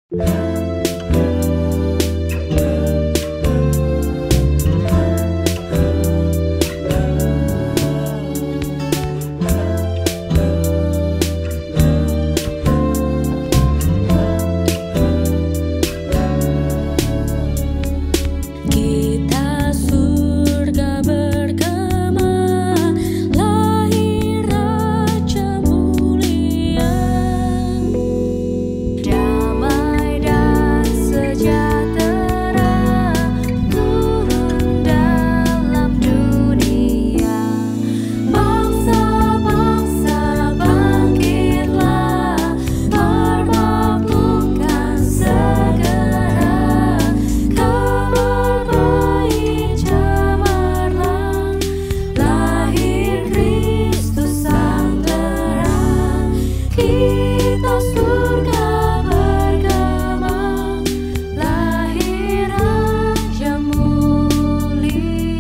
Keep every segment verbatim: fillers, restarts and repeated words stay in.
Gita surga bergema, lahir raja mulia. Damai dan sejahtera turun dalam dunia. Bangsa-bangsa bangkitlah, permaklukan segera. Kabar baik cemerlang, lahir Kristus sang terang. Gita surga bergema, lahir raja mulia.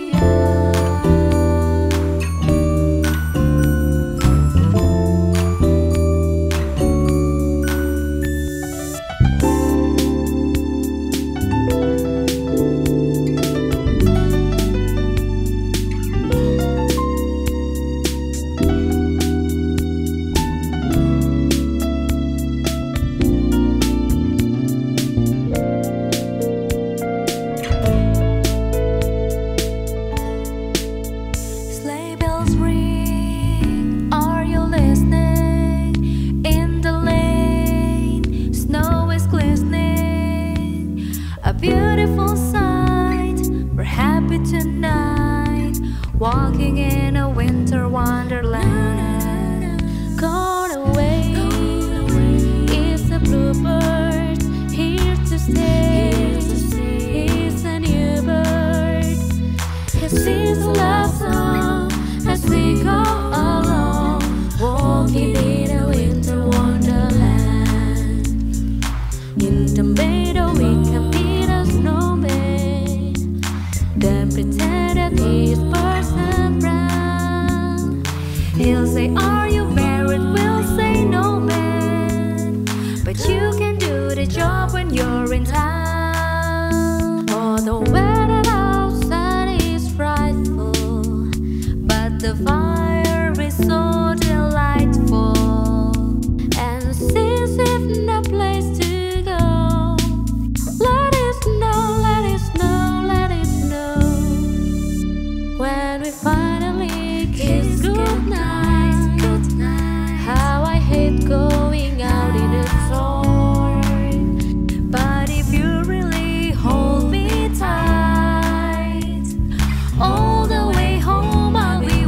Sleigh bells ring, are you listening? In the lane, snow is glistening. A beautiful sight, we're happy tonight, walking in a winter wonderland. Gone away, is a bluebird, here to stay. He's a new bird, he sings a love song as we go along, walking in a winter wonderland. In the meadow we can meet a snowman, then pretend that he's Parson Brown. He'll say, are you married? We'll say, no man, but you can do the job when you're in town. Oh, the weather outside is frightful, but the fire is so delightful. And since we've no place to go, let it snow, let it snow, let it snow. When we finally kiss goodnight, goodnight. How I hate going out in the storm, but if you really hold me tight, all the way home I'll be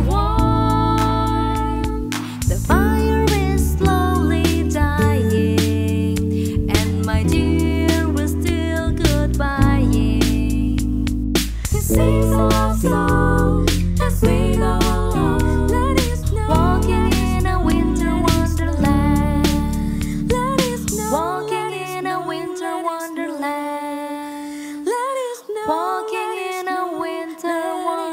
warm. The fire is slowly dying, and my dear, we're still goodbying. Sing a love song as we go along. Let it snow. Walking in a winter wonderland. Let it snow. Walking in a winter wonderland. Let it snow. Walking in a winter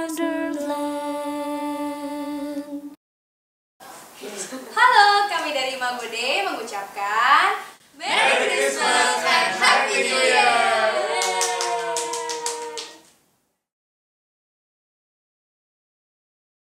wonderland. Halo, kami dari imagoDei mengucapkan Merry Christmas and Happy New Year.